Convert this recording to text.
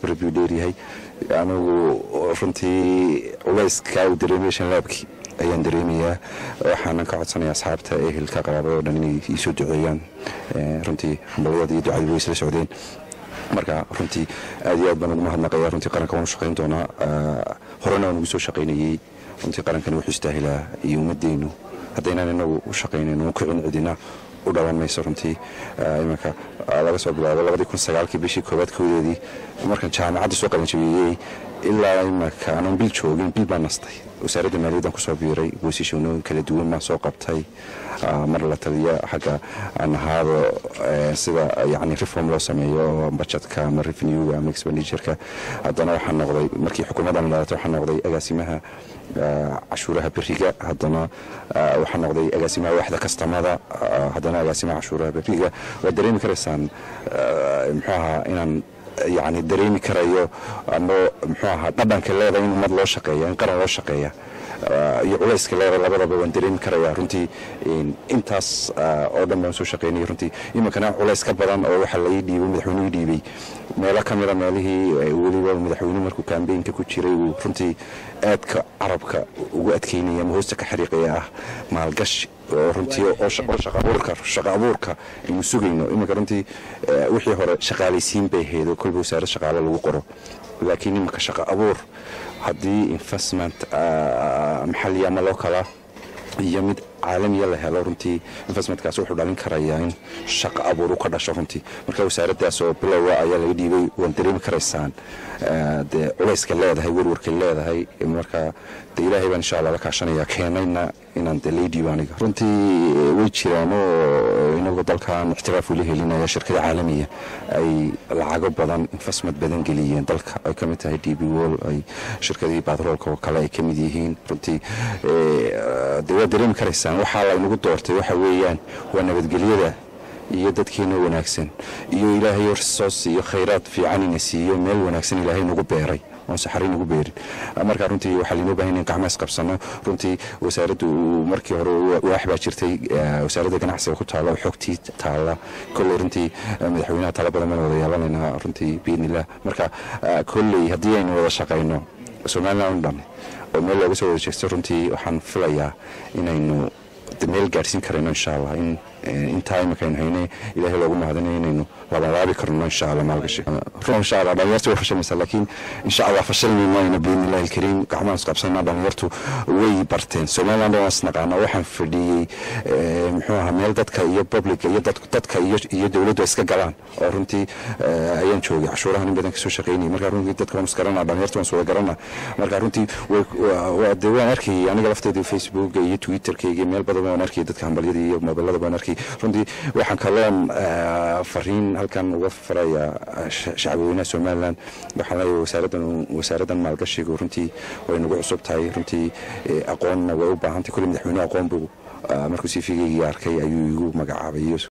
khibrad buu dheeryahay anigu runtii culayska uu dareemaysan laabkii ayaan dareemayaa waxaan ka codsanayaa asxaabta ehelka qaraabada oo dhan inay ii soo duceeyaan runtii hambaliyada iyo ducadu way isla socdeen marka runtii aad iyo aad baan ugu mahadnaqayaa runtii qaranka waan u shaqayn doonaa horena waan ugu soo shaqaynayay runtii qarankani wuxuu istaahilaa iyo ummadeennu haddaynan inagu u shaqaynayno u kicin cidina u dhalan mayso runtii imanka laga soo bilaabo 2009 bishii koowaad koodeedii markaan jaamacadda soo qalinjabiyey ilaa imanka aanan bil joogin bil baan nastay wasaaradda maaliyaddan kusoo biiray boosishooyin kala duwan baan soo qabtay mar la taliya xagga aan ahaado sida yacni reform loo sameeyo budgetka ama revenue-ga ama expenditure-ka haddana waxaan noqday markii xukuumaddan ilaalatay waxaan noqday agaasimaha cashuuraha beriga haddana waxaan noqday agaasimaha waaxda kastamada haddana agaasimaha cashuuraha beriga waa dareemi karaysaan muxuu ahaa inaan يعني dareemi karayo ano muxuu ahaa dhadhanka leedahay in ummad loo shaqeeyo in qaran loo shaqeeyo iyo culayska leedahay labadaba waan dareemi karayaa runtii intaas oo dhan baan soo shaqeynay runtii imankana culays ka badan oo waxa la ii dhiibay madaxweynuhu dhiibay meelo ka mid ah meelihii weliba madaxweynuhu markuu kaambeynka ku jiray uu runtii aadka carabka ugu adkeynaya ama hoosta ka xariiqaya ah maalgashi runtii oo shaqo abuurka inuu sugayno imanka runtii wixii hore shaqaalaysiin bay heedo kolba wasaarad shaqaale lagu qoro laakiin imanka shaqo abuur haddii investment maxalli ama lookala iyo mid caalamiya la helo runtii investmentkaas wuxuu dhalin karayaa in shaqo abuur u ka dhasho runtii marka wasaaraddaas oo bilowga ayaa laga dhiibay waan dareemi karaysaan dee culayska leedahay warwarka leedahay marka dee ilaahay baan insha allah la kaashanaya keenayna inaan dee lay dhiibo aniga runtii way jiraan oo inagu dalkan ixtiraaf ula helinaya shirkada caalamiya ay lacago badan investment badan geliyeen dalka ay ka mid tahay DP World ay shirkadii batroolka oo kale ay ka mid yihiin runtii dee waa dareemi karaysaan waxaa la inagu doortay waxa weeyaan waa nabadgelyada iyo dadkeena wanaagsan iyo ilaahay horsoos iyo khayraad fiican ina siiyo meel wanaagsan ilaahay nagu beeray oo saxariin ugu beerin marka runtii waxa loo baahan in gacmaha qabsano runtii wasaaraddu markii hore wax baa jirtay wasaaradda ganacsiga ku taala xogtii taala kulli runtii madaxweynaha tala badan wada yeelanayna runtii biidnillah marka kulli haddii aynu wada shaqayno Soomaaliland dhan oo meel looga soo wada jeesto runtii waxaan filayaa inaynu meel gaarsiin karayno insha Allah in time kan hayne ilaahay loogu mahadinayo inaynu laabi karno insha Allah maalgashi insha Allah dhalinyartu way fashamaysaa laakiin insha Allah fashalmayno biidnillahi alkariim gacmaha qabsanaa dhalinyartu way barteen Soomaaliland oo asnaqana waxaan fadhiyay muxuu ahaa meel dadka iyo public iyo dadka iyo dawladdu iska galaan oo runtii ayaan joogay cashuuraha in badan ka soo shaqeynay marka runtii dadka waan iskarana dhalinyartu waan soo garanaa marka runtii waa deewaan arkay aniga lafteeda Facebook iyo Twitter-kayga meel badan waan arkay dadka hambaliyada iyo mobilada baan arkay runtii waxaan kaloon fariin halkan uga faraya shacabweynaha Soomaaliland waxaan leeyahay wasaaraddan maalgashiga runtii way nagu cusub tahay runtii aqoonna way u baahan tahay kulli madaxweynaha aqoon buu markuu si fiigay arkay ayuu igu magacaabay